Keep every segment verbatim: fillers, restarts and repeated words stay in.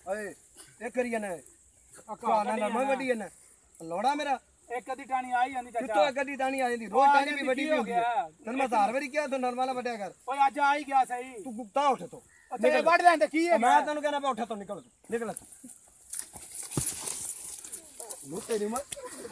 ਓਏ ਇਹ ਕਰੀ ਜਾਣਾ ਕਾਨਾ ਨਾ ਮੈਂ ਵੱਡੀ ਜਾਣਾ ਲੋੜਾ ਮੇਰਾ ਇੱਕ ਅੱਧੀ ਟਾਣੀ ਆ ਹੀ ਜਾਂਦੀ ਚਾਚਾ ਕਿੱਥੋਂ ਇੱਕ ਅੱਧੀ ਟਾਣੀ ਆ ਜਾਂਦੀ ਰੋਜ਼ ਟਾਣੀ ਵੀ ਵੱਡੀ ਹੋ ਗਈ ਤੈਨੂੰ ਮੈਂ ਹਜ਼ਾਰ ਵਾਰੀ ਕਿਹਾ ਤੂੰ ਨਰਮਾਲਾ ਵੱਡਿਆ ਕਰ ਓਏ ਅੱਜ ਆ ਹੀ ਗਿਆ ਸਹੀ ਤੂੰ ਗੁੱਤਾ ਉੱਠ ਤੋ ਤੇ ਵੱਢ ਲੈਂਦੇ ਕੀ ਹੈ ਮੈਂ ਤੈਨੂੰ ਕਹਿੰਦਾ ਉੱਠ ਤੋ ਨਿਕਲ ਨਿਕਲ ਲੋ ਤੇਰੀ ਮੈਂ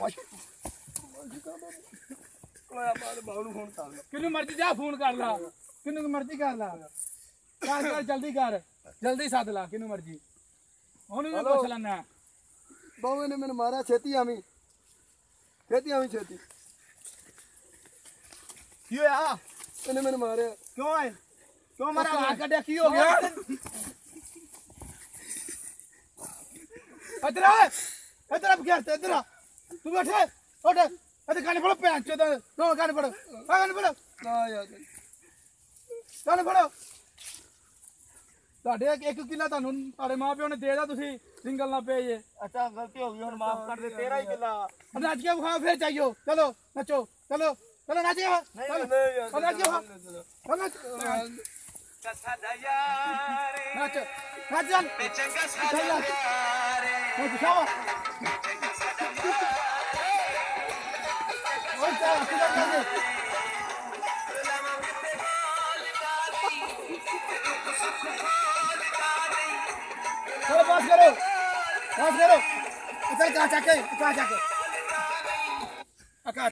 ਕੋਇਆ ਬਾਦ ਬਾਹੂ ਨੂੰ ਫੋਨ ਕਰ ਲੈ ਕਿਨੂੰ ਮਰਜ਼ੀ ਜਾ ਫੋਨ ਕਰ ਲਾ ਕਿਨੂੰ ਮਰਜ਼ੀ ਕਰ ਲਾ ਕਰ ਕਰ ਜਲਦੀ ਕਰ ਜਲਦੀ ਸੱਦ ਲਾ ਕਿਨੂੰ ਮਰਜ਼ੀ ਉਹਨੂੰ ਵੀ ਪੁੱਛ ਲੈਣਾ ਬਾਹੂ ਨੇ ਮੈਨੂੰ ਮਾਰਿਆ ਛੇਤੀ ਆਵੀਂ ਛੇਤੀ ਆਵੀਂ ਛੇਤੀ ਕੀ ਹੋਇਆ ਇਹਨੇ ਮੈਨੂੰ ਮਾਰਿਆ ਕਿਉਂ ਹੈ ਕਿਉਂ ਮਾਰਾ ਆ ਕੱਢਿਆ ਕੀ ਹੋ ਗਿਆ ਇਧਰ ਆ ਇਧਰ ਆ ਬਗੈਰ ਤੇ ਇਧਰ ਆ ਤੂੰ ਬੈਠੇ ਉੱਠ ਇੱਥੇ ਕੰਨ ਫੜੋ ਭੈਣ ਚੋਦ ਨੋ ਕੰਨ ਫੜੋ ਆ ਕੰਨ ਫੜੋ ਨਾ ਯਾਰ ਕੰਨ ਫੜੋ ਤੁਹਾਡੇ ਇੱਕ ਕਿੱਲਾ ਤੁਹਾਨੂੰ ਤੁਹਾਡੇ ਮਾਂ ਪਿਓ ਨੇ ਦੇਦਾ ਤੁਸੀਂ ਸਿੰਗਲ ਨਾ ਪਏ ਜੇ ਅੱਛਾ ਗਲਤੀ ਹੋ ਗਈ ਹੁਣ ਮਾਫ ਕਰ ਦੇ ਤੇਰਾ ਹੀ ਕਿੱਲਾ ਨੱਚ ਕੇ ਵਿਖਾਓ ਫਿਰ ਚਾਹੀਓ ਚਲੋ ਨੱਚੋ ਚਲੋ ਚਲੋ ਨੱਚ ਕੇ ਨਹੀਂ ਨਹੀਂ ਯਾਰ ਨੱਚ ਕੇ ਵਿਖਾਓ ਨੱਚ ਸਾਡਾ ਯਾਰ ਨੱਚ ਨੱਚ ਚੱਲ ਤੇ ਚੰਗਾ ਸਾਡਾ ਯਾਰ ਉਹ ਦਿਖਾਵਾ ਚੰਗਾ ਸਾਡਾ ਯਾਰ ਉਹ ਚੱਲ ਕਿੱਦਾਂ ਕਰਦੇ चलो पास करो पास करो चल कहाँ जाके कहाँ जाके